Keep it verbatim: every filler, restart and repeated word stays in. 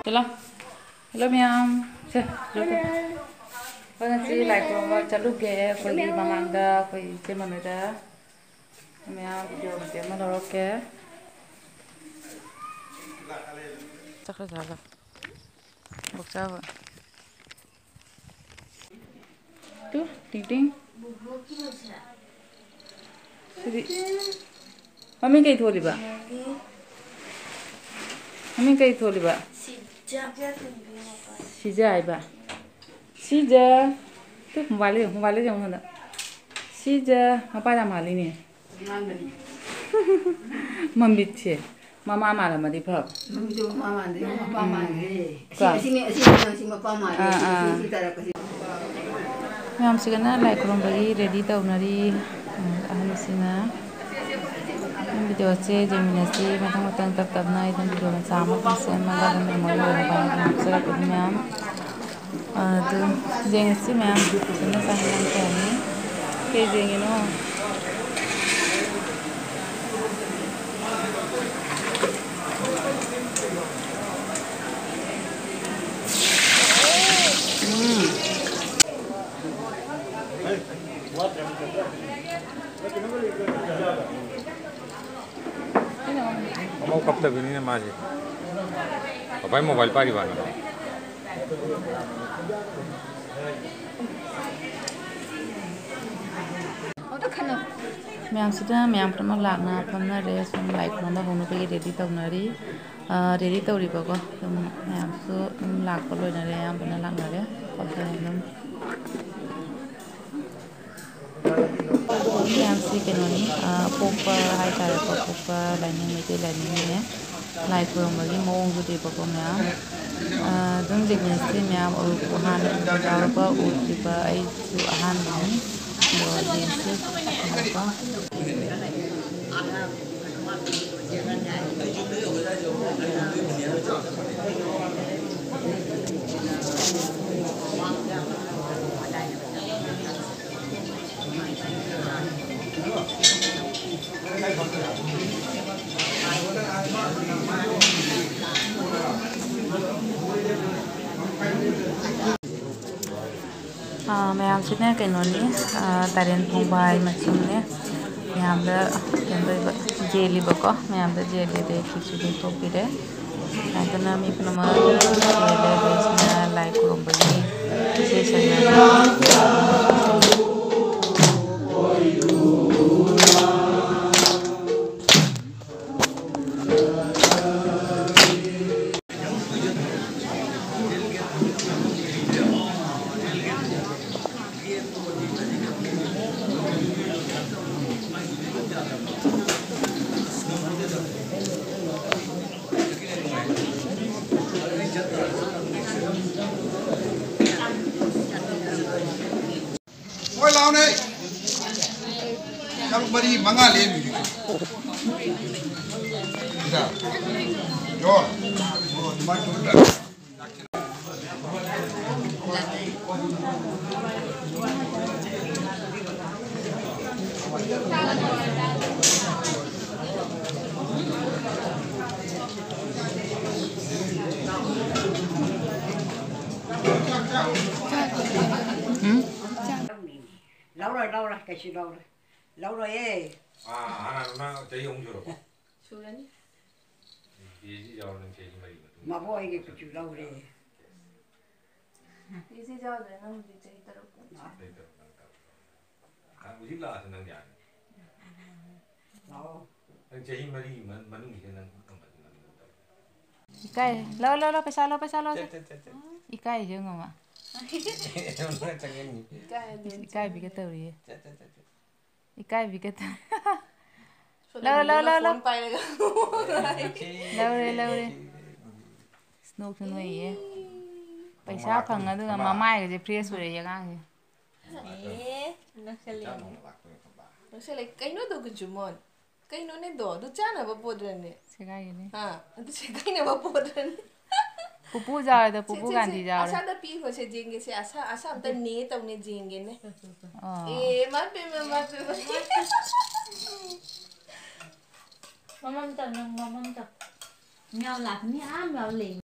Hello. Hello ma'am. Che, joke. Vâng, chị lại có chatlure koi gi mamangda koi che mameda. Ma'am video te ma loroke. Chắc là sao? Bốc sao? Tu, ting ting. Sidi. Mami kai tholi ba? Mami kai tholi ba? Sija ai ba. Sija. Tu mobile mobile jong handa. Sija apa ya mali ni? Mambit che. Mama mala madi phap. Mami do mama de papa mali. Si si si si papa mali. Si tara ko si. Ma'am sigana like rom bagi ready taunari ahli sina. Video che jemina se matang matang tap tap na idan video ma sama se mala dan memory na ba na sara ko ma'am. Tu jeng si ma'am sina sa hilang kani. Ke jeng you know. Mau kap tadi ni masih. Apa yang mobile pari bana? Ma'am sida ma'am pernah lakna pernah res like nanda hono pergi ready tahu nari ready tahu riba ko ma'am so lak kalau nari ma'am pernah lak nari kalau ma'am ma'am si kenoni popa hai cara ko popa lining mete lining ni like ko mari mau tu di ko ma'am dong jenis si ma'am or kuhan jauh ko utiba ai su ahan ni dua jenis apa Ma'am sini kenoni tarian pembai macam ni ma'am dah kenapa jelly bako ma'am dah jelly deh kisu deh topi deh nanti nami penama jelly deh sini like kurang bagi sesi Oi lao này, trong body manga lên gì? Dạ, rồi, mai chúng ta. Lâu rồi, lâu rồi, cái gì lâu rồi, lâu rồi ấy. À, anh nó chơi ông chưa được. Chưa đấy. Gì gì giờ nên chơi gì Mà voi cái cái gì lâu rồi. Gì gì giờ đấy nó bị chơi tao cũng. À, uji lah senang dia. Lâu. Nên chơi mà đi mà mà nung gì nên không phải. ikai lo lo lo pesa lo pesa lo ikai je ngoma ikai bi kata ri ikai bi kata lo lo lo lo lo re lo re snow tu noi ye paisa phang adu ma mai ga je fresh ore ya gang eh nó sẽ lên nó sẽ lấy cái nó đâu cái chumon cái nó này đổ nó chán là bao bột rồi nè segai ni à nó sẽ cái này bao bột rồi pupu ja da pupu ganti ja asa da pi ko se jenge se asa asa am ta ne tau ne jenge ne eh ma pe ma pe Mama tak nang mama tak. Nhau lạc ni am vào liền.